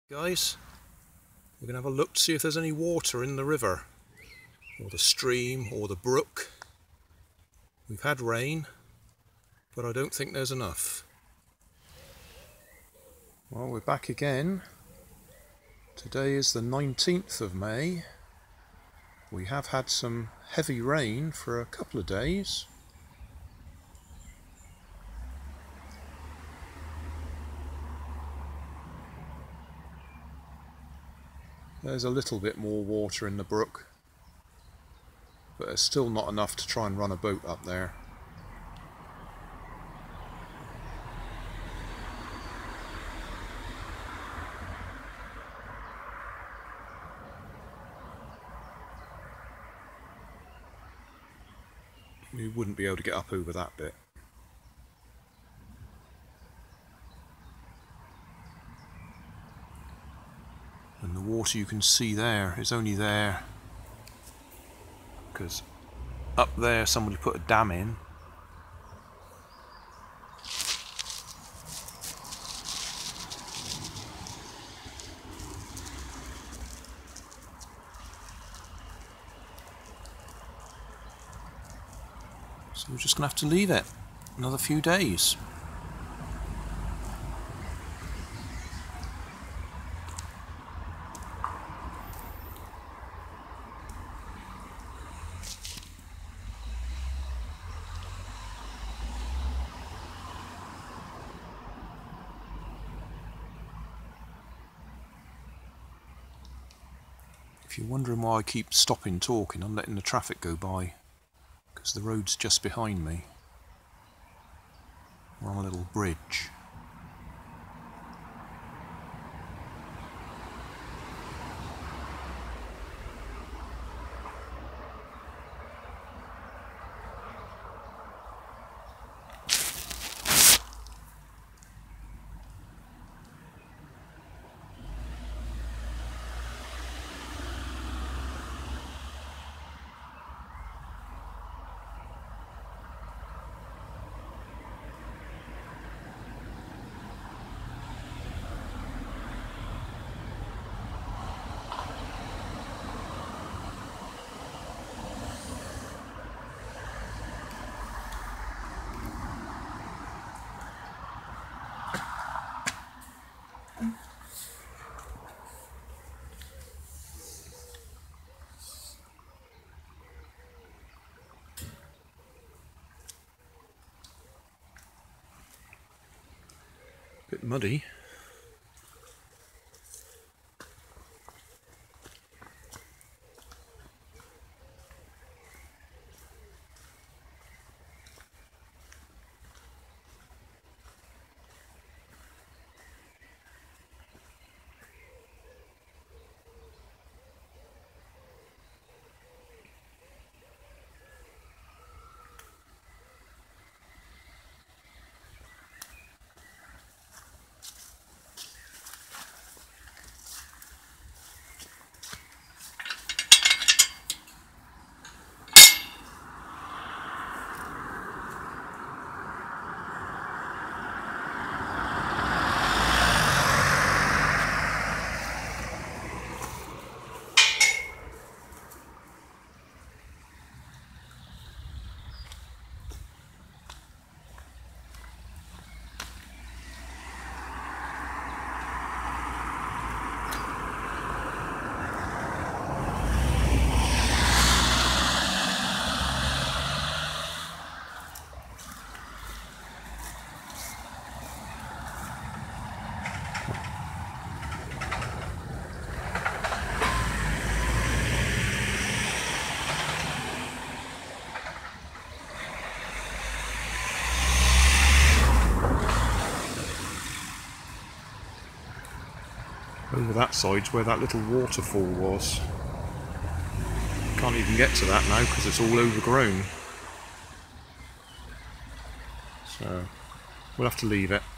Guys, we're going to have a look to see if there's any water in the river or the stream or the brook. We've had rain, but I don't think there's enough. Well, we're back again. Today is the 19th of May. We have had some heavy rain for a couple of days. There's a little bit more water in the brook, but it's still not enough to try and run a boat up there. You wouldn't be able to get up over that bit. And the water you can see there is only there because up there somebody put a dam in. So we're just going to have to leave it another few days. If you're wondering why I keep stopping talking, I'm letting the traffic go by because the road's just behind me. We're on a little bridge. Bit muddy. Over that side's where that little waterfall was. Can't even get to that now because it's all overgrown. So we'll have to leave it.